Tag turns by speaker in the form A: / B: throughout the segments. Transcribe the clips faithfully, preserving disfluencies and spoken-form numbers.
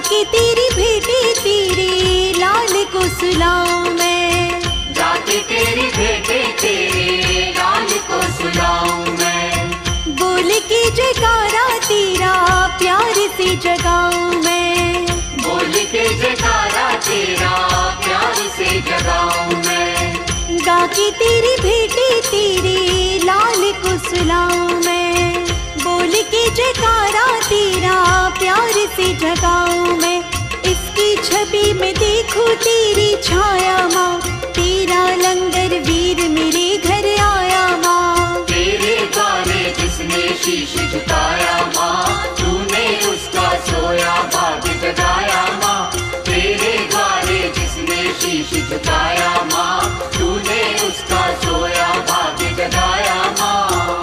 A: जाके तेरी भेटे तेरे लाल को सुलाऊं मैं,
B: जाके तेरी भेटे तेरे लाल को सुलाऊं मैं।
A: बोल के जयकारा तेरा प्यार से जगाऊं मैं,
B: बोल के जयकारा तेरा प्यार से जगाऊं मैं।
A: गा के तेरी भेटे तेरे लाल को सुलाऊं मैं, बोल के जयकारा तेरा प्यार से जगाऊं मैं। इसकी छवि में देखूं तेरी छाया माँ, तेरा लंगर वीर मेरे घर आया माँ।
B: तेरे द्वारे जिसने शीश झुकाया माँ, तूने उसका सोया भाग जगाया माँ। तेरे द्वारे जिसने शीश झुकाया माँ, तूने उसका सोया भाग जगाया माँ।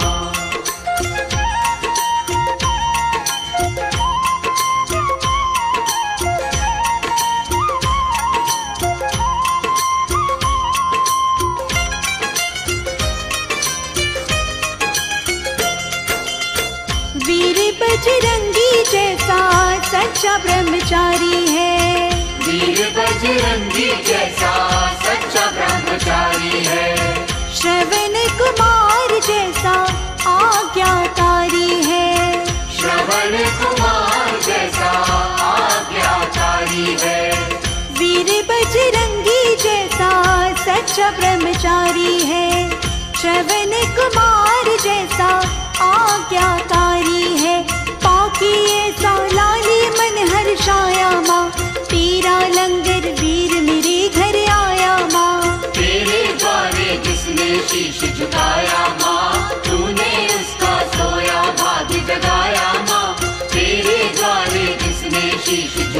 A: वीर बजरंगी जैसा सच्चा ब्रह्मचारी है,
B: वीर बजरंगी जैसा सच्चा ब्रह्मचारी है।
A: श्रवण कुमार जैसा आज्ञाकारी है,
B: श्रवण कुमार जैसा आज्ञाकारी है।
A: वीर बजरंगी जैसा सच्चा ब्रह्मचारी है, श्रवण कुमार जैसा आज्ञाकारी है। पाकी ऐसा लाली मन हर्षाया माँ, तेरा लंगर वीर मेरे घर आया माँ।
B: तेरे द्वारे जिसने शीश झुकाया माँ, तूने उसका सोया भाग जगाया माँ। तेरे द्वारे जिसने शीश